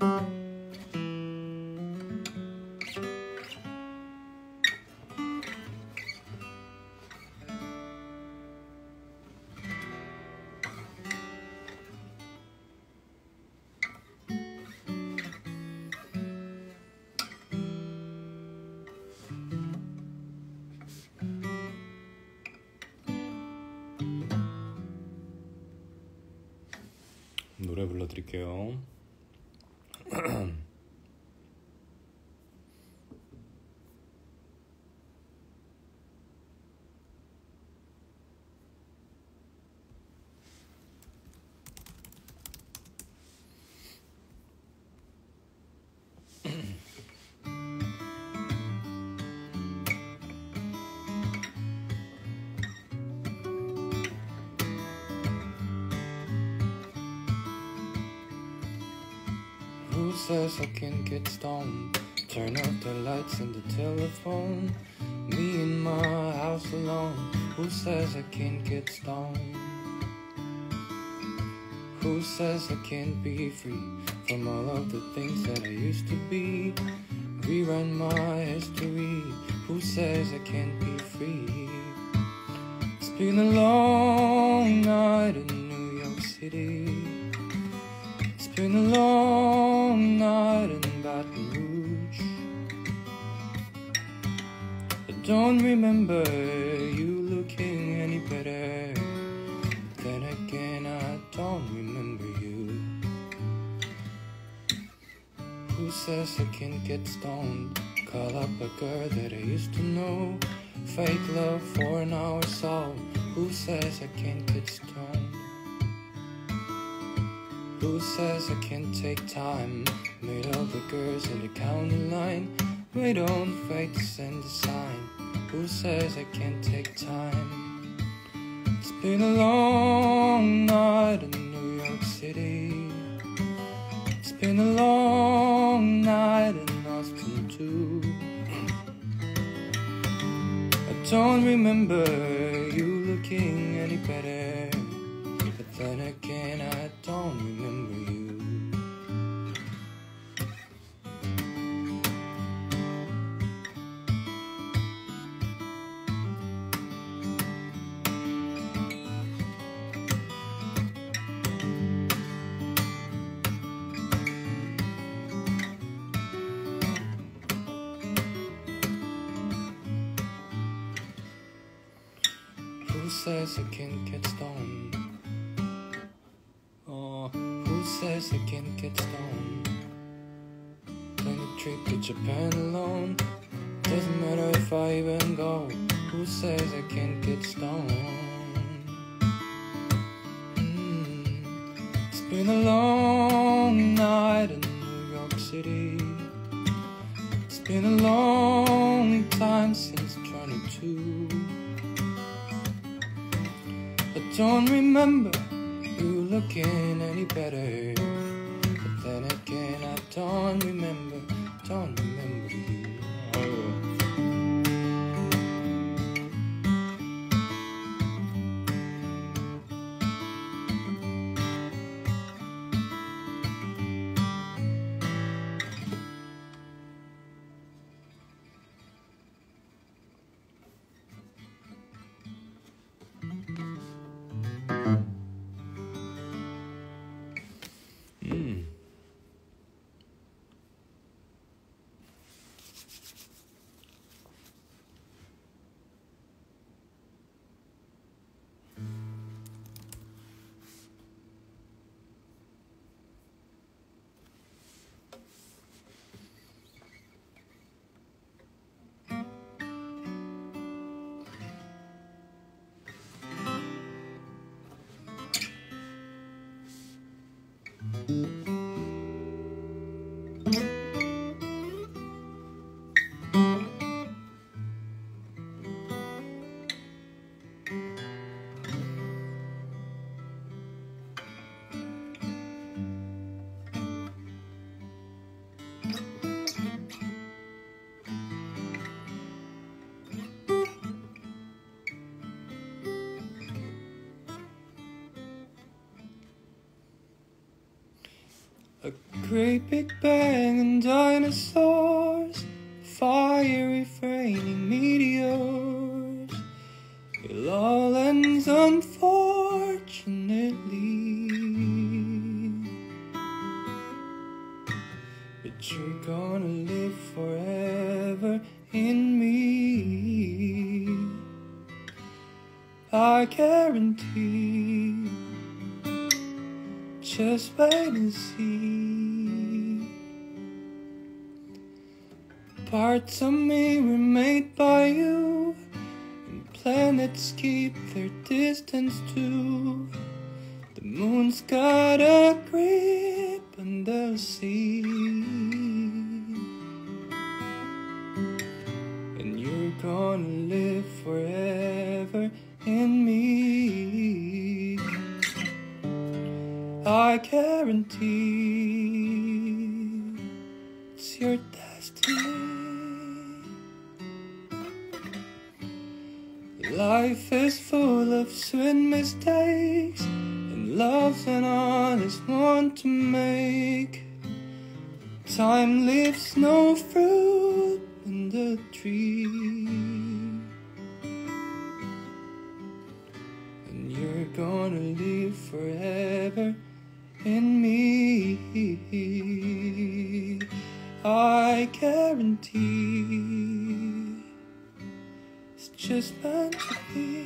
노래 불러드릴게요. Who says I can't get stoned? Turn off the lights and the telephone. Me in my house alone. Who says I can't get stoned? Who says I can't be free from all of the things that I used to be? Rewrite my history. Who says I can't be free? It's been a long night in New York City. It's been a long night in Baton Rouge. I don't remember you looking any better. Then again, I don't remember you. Who says I can't get stoned? Call up a girl that I used to know. Fake love for an hour so. Who says I can't get stoned? Who says I can't take time? Meet all the girls in the county line. Wait on fate to send a sign. Who says I can't take time? It's been a long night in New York City. It's been a long night in Austin too. I don't remember you looking any better. But then again, I don't remember you. Who says I can't get stoned? Who says I can't get stoned? Plan a trip to Japan alone. Doesn't matter if I even go. Who says I can't get stoned? It's been a long night in New York City. It's been a long time since 22. I don't remember you looking any better. But then again, I don't remember you. A great big bang and dinosaurs, fiery raining meteors. It all ends unfortunately, but you're gonna live forever in me. I guarantee. Just wait and see. Parts of me were made by you, and planets keep their distance too. The moon's got a grip on the sea, and you're gonna live forever in me. I guarantee it's your destiny. Life is full of sweet mistakes, and love's an honest one to make. Time leaves no fruit in the tree, and you're gonna live forever in me. I guarantee it's just meant to be.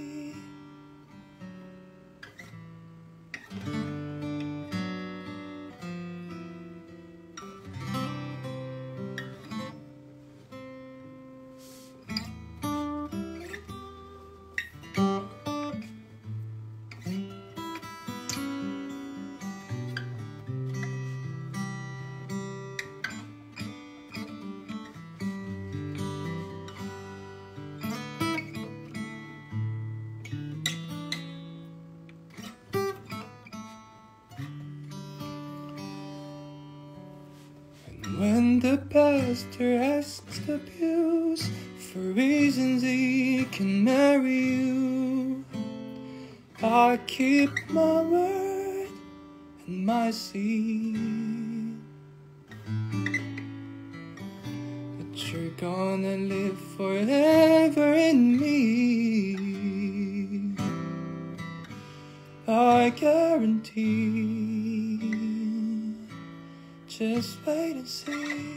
When the pastor asks the pews for reasons he can marry you, I keep my word and my seed. But you're gonna live forever in me. I guarantee. Just wait and see.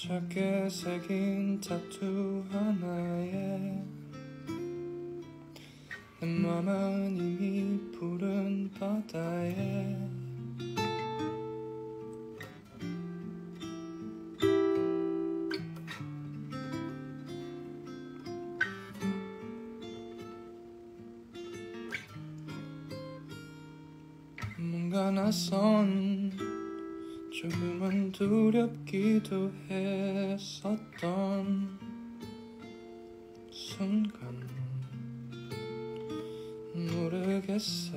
작게 새긴 타투 하나에 내 맘은 이미 푸른 바다에 뭔가 낯선 조금은 두렵기도 했었던 순간 모르겠어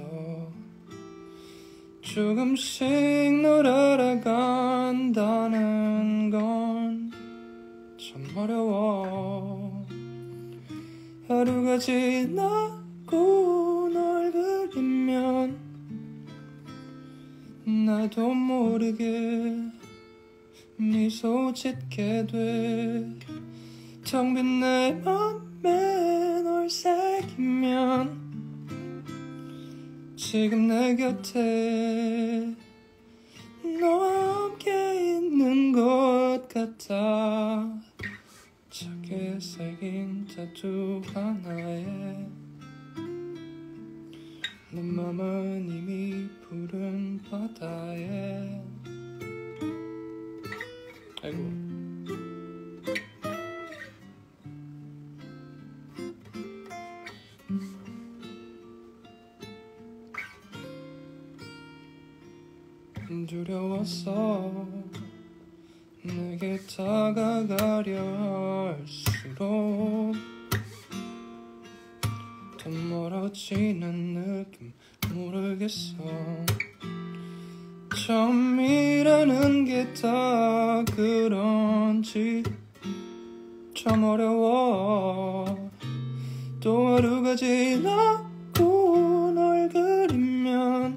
조금씩 널 알아간다는 건 참 어려워 하루가 지나고 널 그리면 나도 모르게 미소 짓게 돼 텅 빈 내 맘에 널 새기면 지금 내 곁에 너와 함께 있는 것 같아 작게 새긴 타투 하나에 내 맘은 이미 푸른 바다에 아이고 두려워서 내게 다가가려 할수록 더 멀어지는 느낌 모르겠어 처음이라는 게 다 그런지 참 어려워 또 하루가 지나고 널 그리면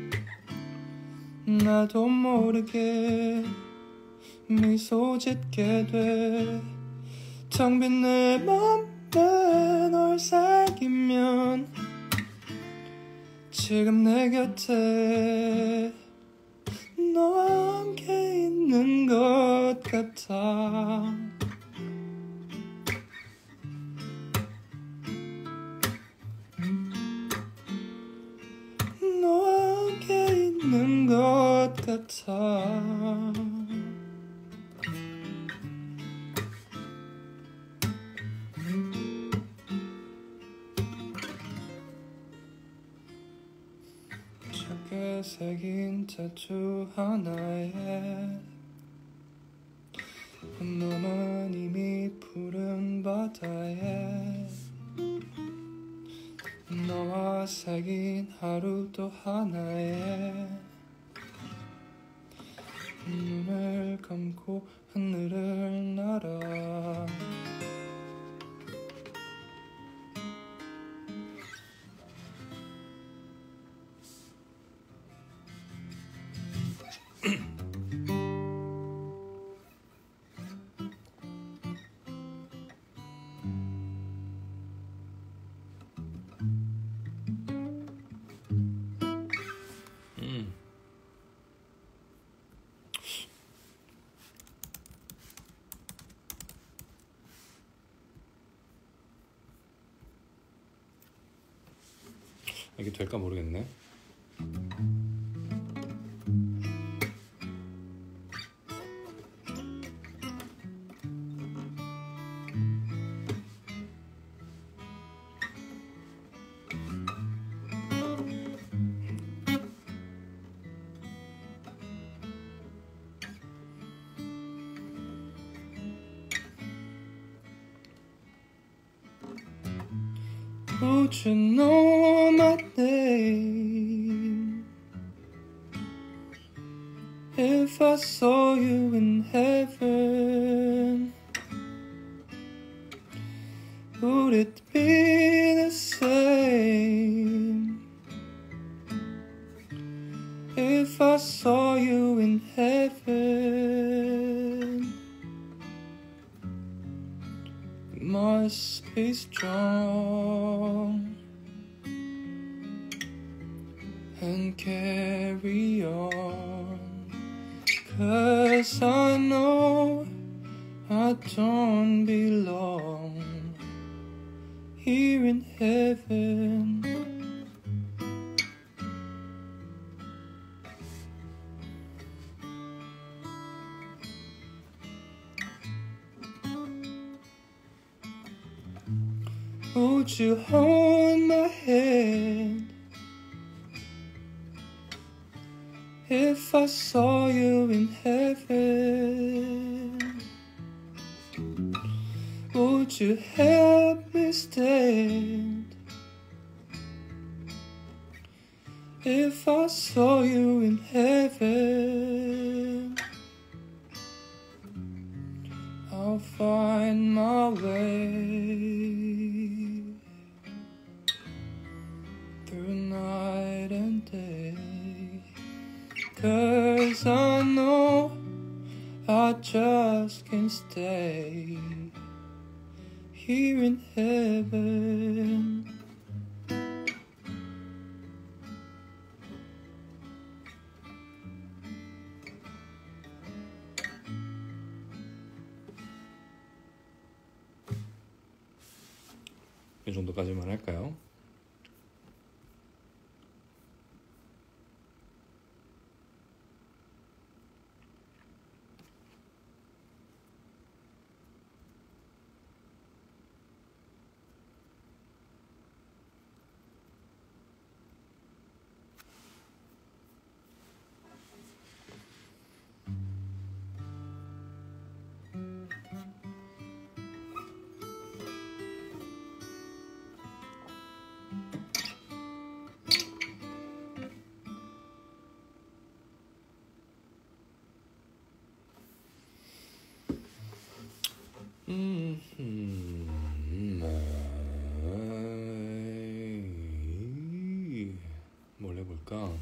나도 모르게 미소 짓게 돼 텅 빈 내 맘에 널 새기면 지금 내 곁에 너와 함께 있는 것 같아 너와 함께 있는 것 같아 작게 새긴 타투 하나에 맘은 이미 푸른 바다에 너와 새긴 하루도 하나에 눈을 감고 하늘을 날아 이게 될까 모르겠네. Would you know my name if I saw you in heaven? Would it be the same if I saw you in heaven? You must be strong and carry on, 'cause I know don't belong here in heaven. Would you hold my hand if I saw you in heaven? Would you help me stand if I saw you in heaven? I'll find my way through night and day, 'cause I know I just can't stay here in heaven. 이 정도까지만 할까요? 뭘 해볼까?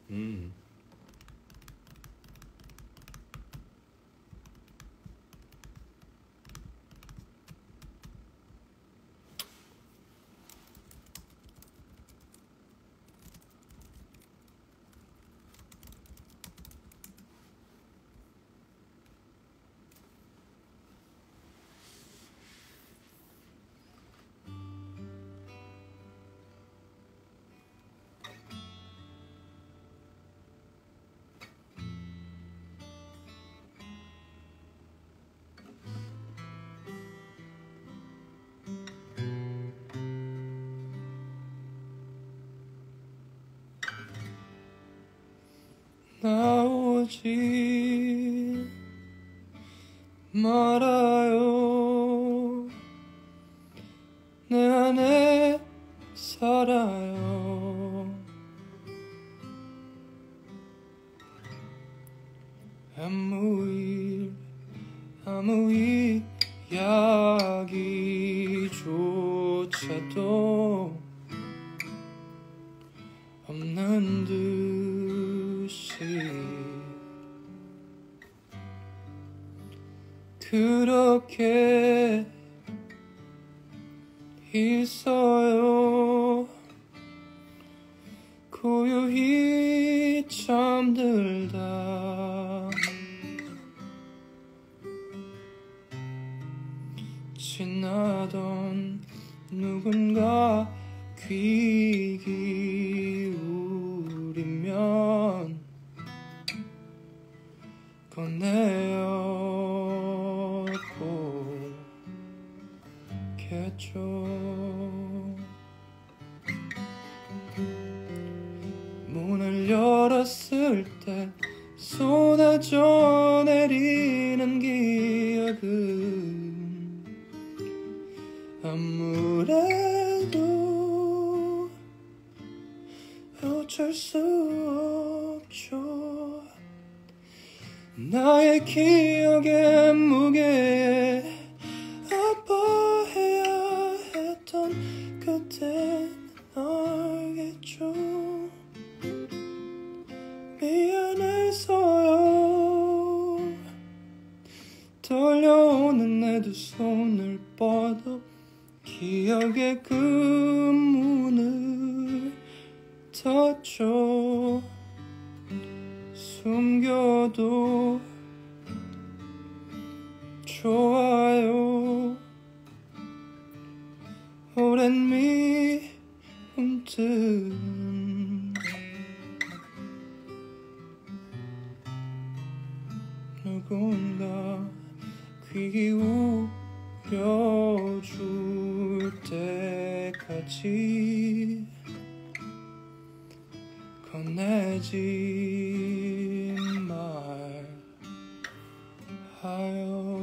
나오지 말아요. 내 안에 살아요. 아무 이야기조차도 없는 듯이 그렇게 있어요. 고요히 잠들다 지나던 누군가 귀 기울이면 꺼내어 보겠죠. 문을 열었을 때 쏟아져 내리는 기억은 아무래도 어쩔 수 없죠. 나의 기억의 무게에 아파해야 했던 그땐 알겠죠. 미안해서요. 떨려오는 내 두 손을 뻗어 기억의 그 문을 닫죠. 숨겨도 좋아요. 아무튼 누군가 귀 기울여줄 때까지 건네지 말아요.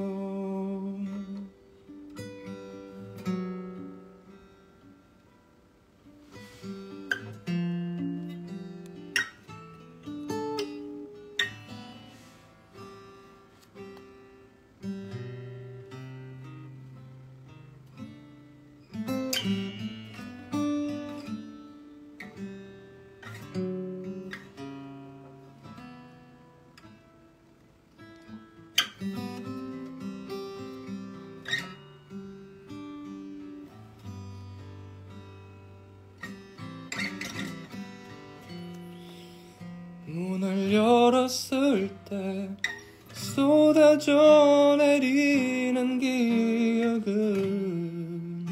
문을 열었을 때 쏟아져 내리는 기억은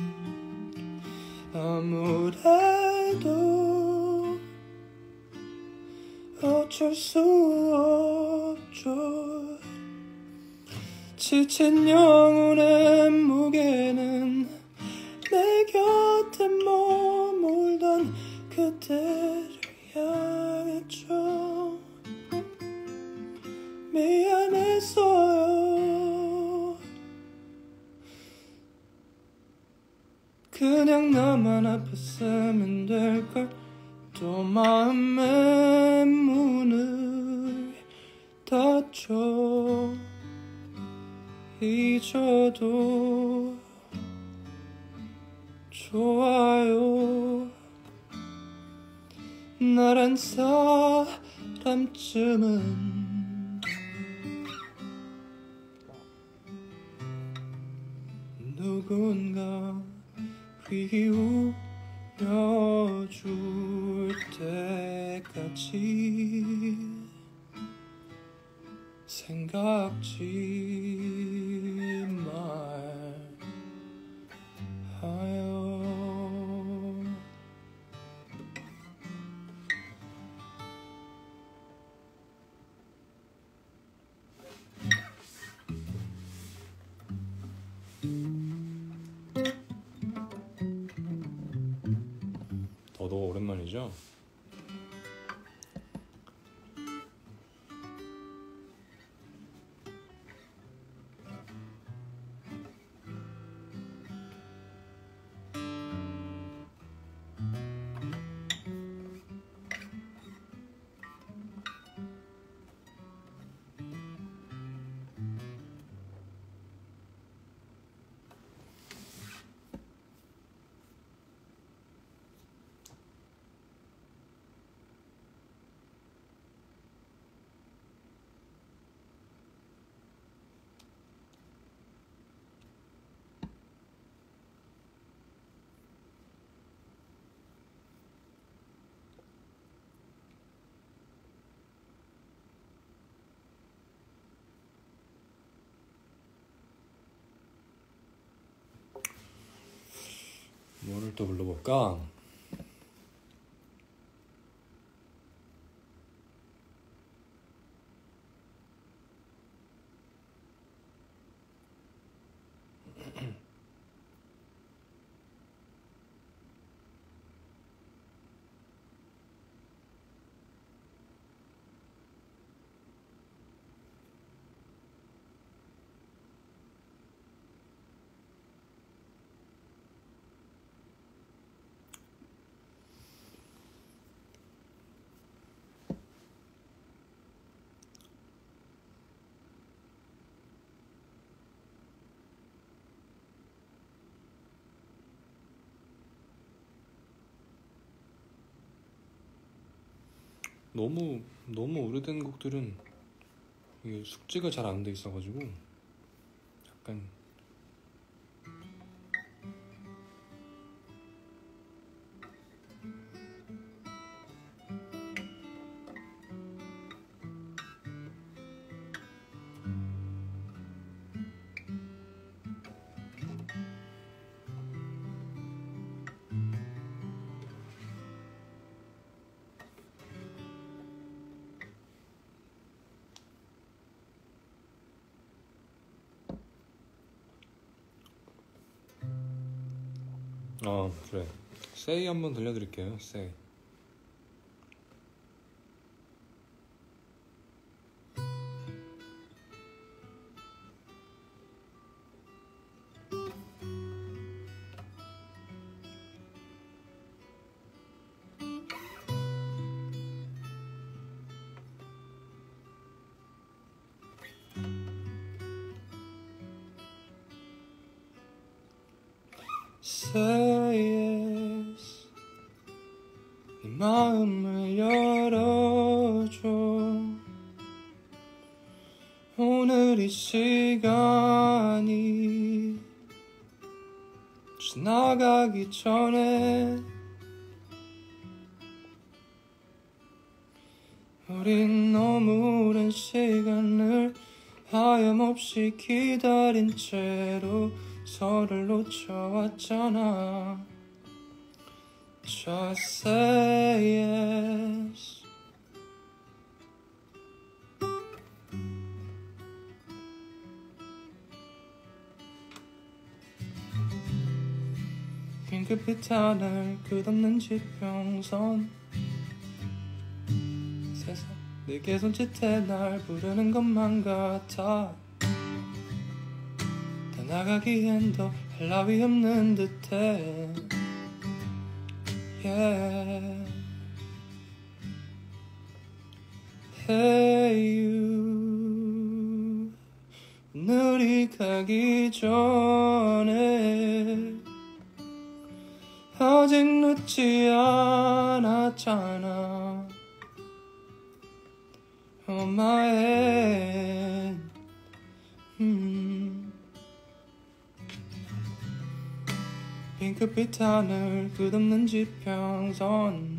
아무래도 어쩔 수 없죠. 지친 영혼의 무게는 내 곁에 머물던 그대를 향했죠. 미안했어요. 그냥 나만 아팠으면 될걸. 또 마음의 문을 닫죠. 잊어도 좋아요. 나란 사람쯤은 누군가 귀 기울여줄 때까지 생각지 말아요. 더더 오랜만이죠? 뭐를 또 불러볼까? 너무 오래된 곡들은 이게 숙지가 잘 안 돼 있어가지고 약간 그래. Say 한번 들려드릴게요. Say. Say yes. 네 마음을 열어줘. 오늘 이 시간이 지나가기 전에 우린 너무 오랜 시간을 하염없이 기다린 채로 서로를 놓쳐왔잖아. Just say yes. 핑크빛 하늘 끝없는 지평선 세상 내게 손짓해 날 부르는 것만 같아. 더 나가기엔 더 할 나위 없는 듯해. Yeah. Hey you. 오늘이 가기 전에 아직 늦지 않았잖아. On my head. 핑크빛 하늘 끝없는 지평선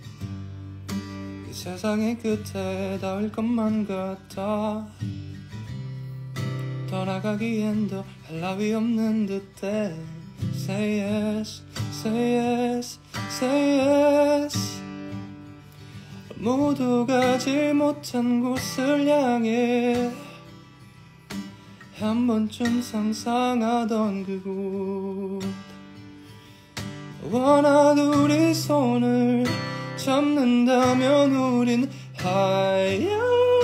이 세상의 끝에 닿을 것만 같아. 떠나가기엔 더 할 나위 없는 듯해. Say yes, say yes, say yes. 모두 가지 못한 곳을 향해 한 번쯤 상상하던 그곳. 원한 우리 손을 잡는다면 우린 higher.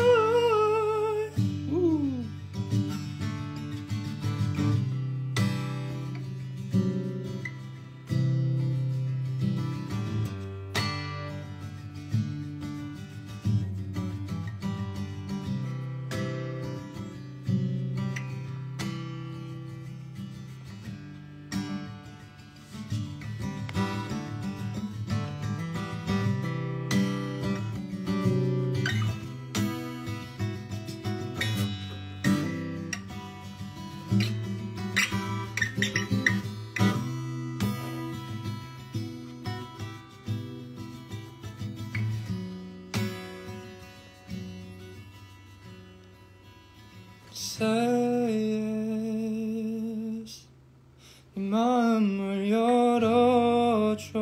Say yes. 네 마음을 열어줘.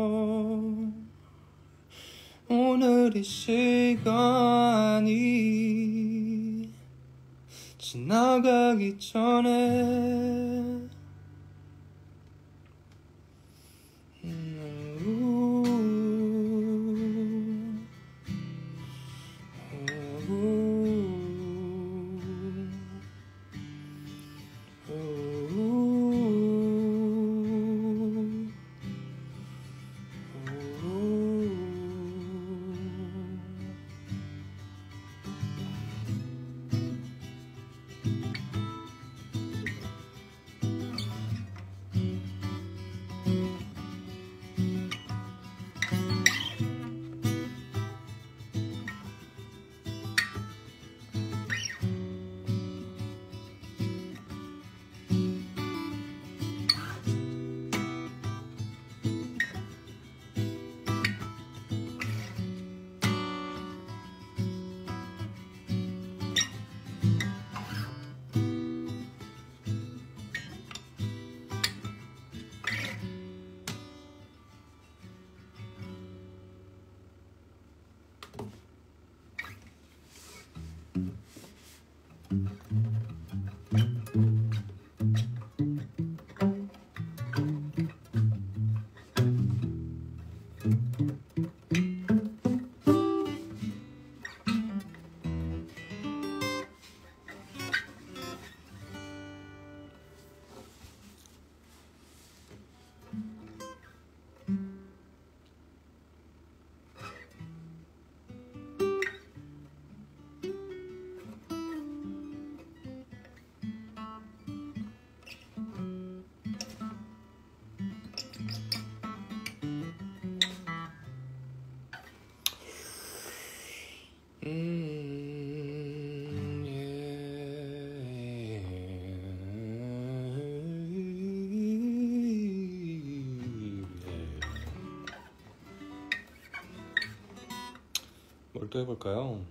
오늘 이 시간이 지나가기 전에 뭘 또 해볼까요?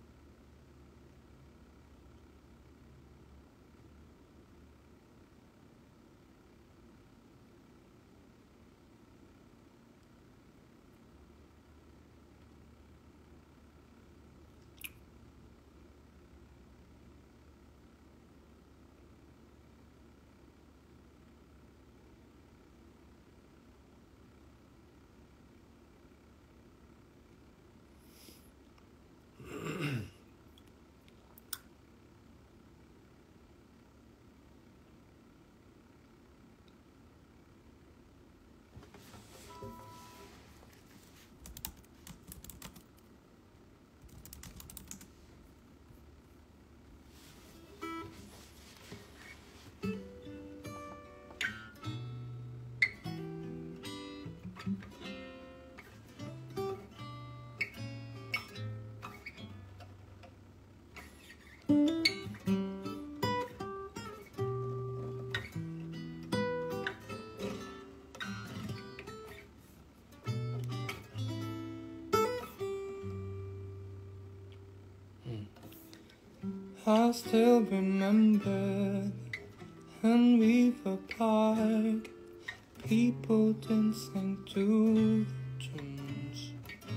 I still remember when we were apart, people dancing to the tunes,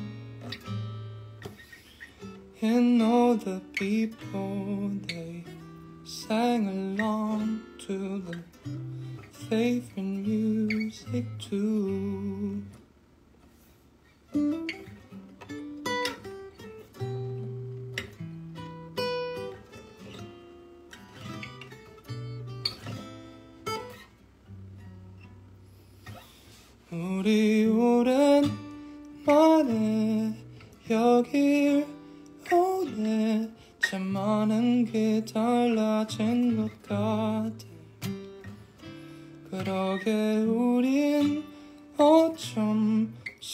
and all the people, they sang along to the favorite music too. 우리 오랜만에 여길 오네. 참 많은 게 달라진 것 같아. 그러게 우린 어쩜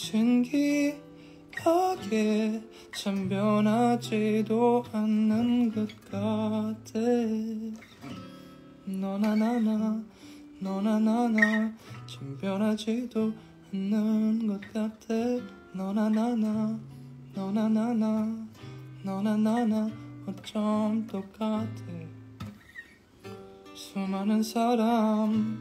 신기하게 참 변하지도 않는 것 같아. 너나 나나 너나 나나 참 변하지도 않는 것 같아. 너나 나나 너나 나나 너나 나나 어쩜 똑같아. 수많은 사람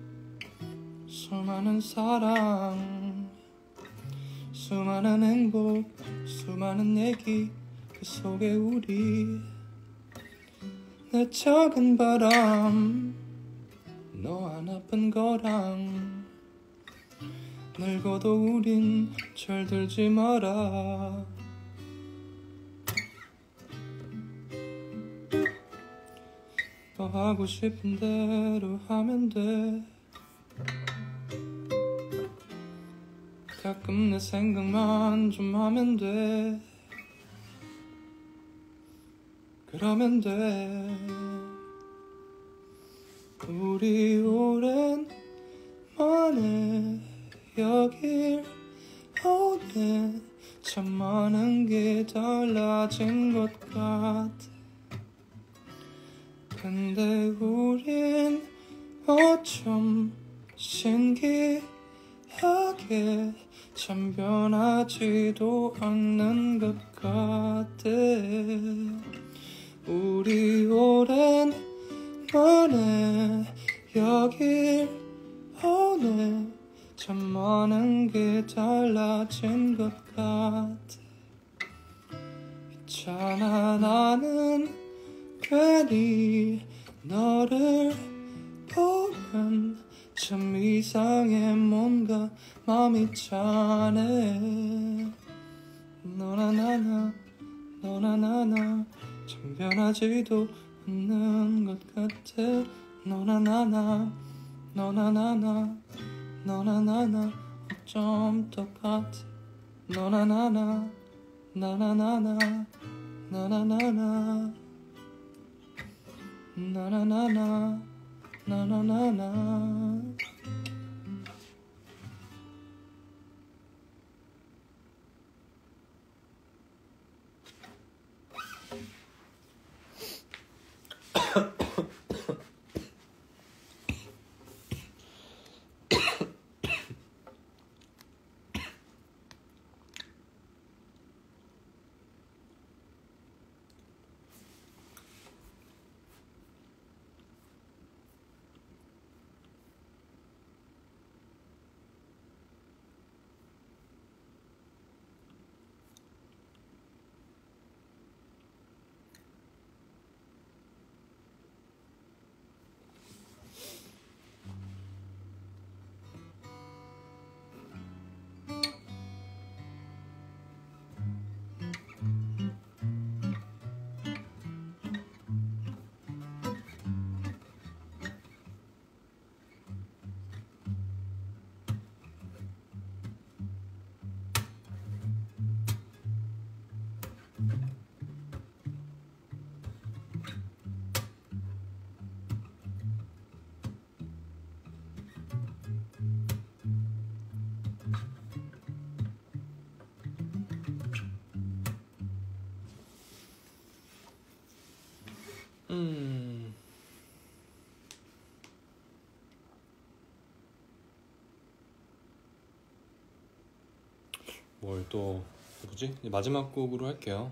수많은 사랑 수많은 행복 수많은 얘기 그 속에 우리 내 작은 바람 너 안 아픈 거랑 늙어도 우린 철들지 마라. 너 하고 싶은 대로 하면 돼. 가끔 내 생각만 좀 하면 돼. 그러면 돼. 우리 오랜만에 여길 오네. 참 많은 게 달라진 것 같아. 근데 우린 어쩜 신기하게 참 변하지도 않는 것 같아. 우리 오랜만에 여길 오네. 참 많은 게 달라진 것 같아. 있잖아 나는 괜히 너를 보면 참 이상해 뭔가 맘이 차네. 너나나나 너나나나 참 변하지도 않는 것 같아. 너나나나 너나나나 너나나나 어쩜 똑같아. 너나나나 나나나나 나나나나 나나나나 나나나나. 뭘 또 뭐지? 마지막 곡으로 할게요.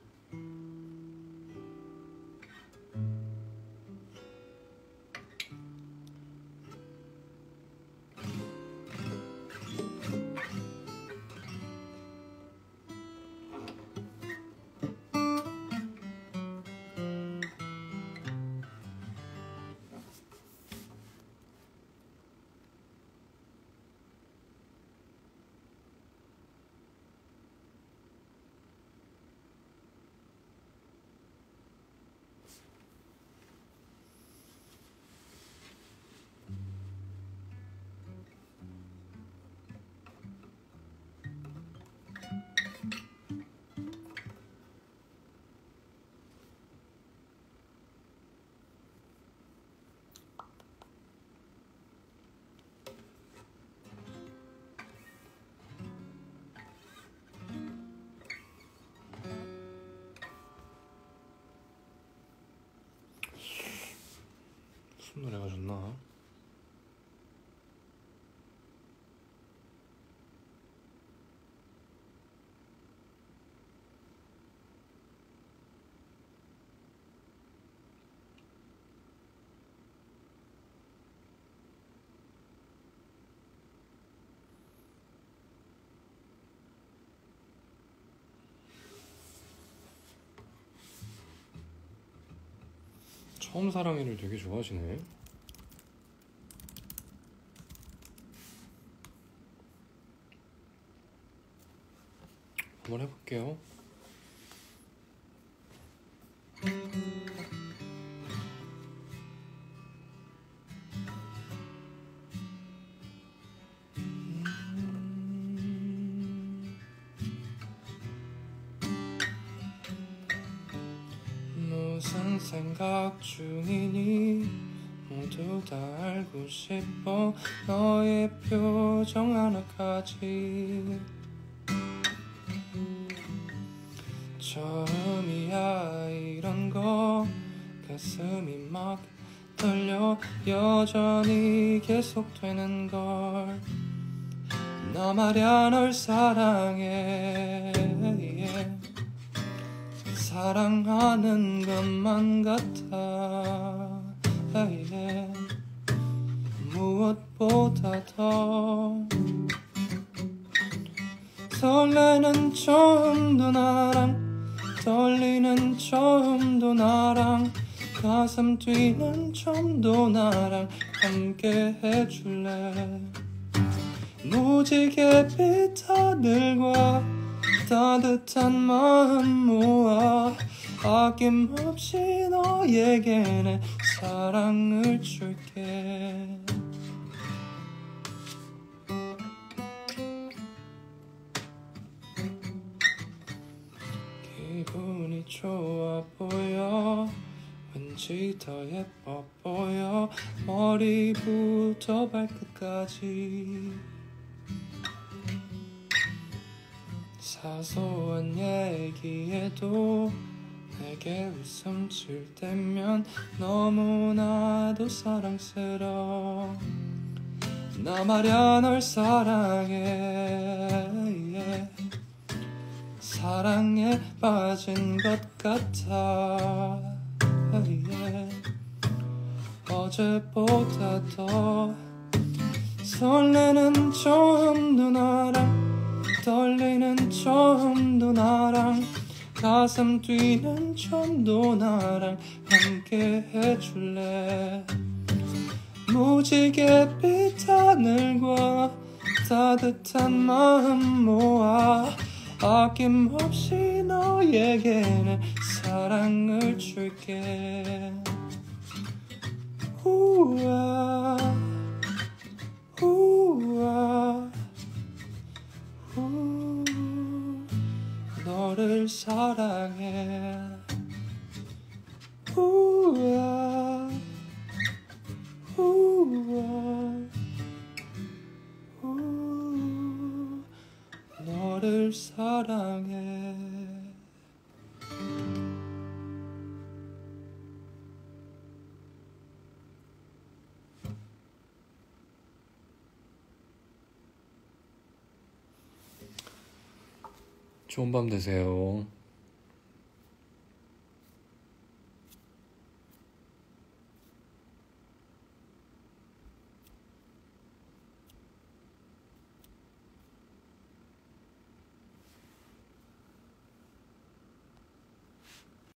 무슨 노래가 좋나? 처음 사랑해를 되게 좋아하시네. 한번 해볼게요. 무슨 생각 중이니 모두 다 알고 싶어. 너의 표정 하나까지. 처음이야 이런 거. 가슴이 막 떨려 여전히 계속되는 걸. 나 말야 널 사랑해. 사랑하는 것만 같아. 무엇보다 더 설레는 처음도 나랑 떨리는 처음도 나랑 가슴 뛰는 춤도 나랑 함께 해줄래. 무지갯빛 하늘과 따뜻한 마음 모아 아낌없이 너에게 내 사랑을 줄게. 기분이 좋아 보여, 왠지 더 예뻐 보여, 머리부터 발끝까지. 사소한 얘기에도 내게 웃음 질 때면 너무나도 사랑스러워. 나 말야 널 사랑해, 사랑에 빠진 것 같아. 어제보다 더 설레는 처음도 나랑, 떨리는 처음도 나랑, 가슴 뛰는 춤도 나랑 함께 해줄래. 무지갯빛 하늘과 따뜻한 마음 모아 아낌없이 너에게 내 사랑을 줄게. 우와 우와 너를 사랑해. 우와 우와 너를 사랑해. 좋은 밤 되세요.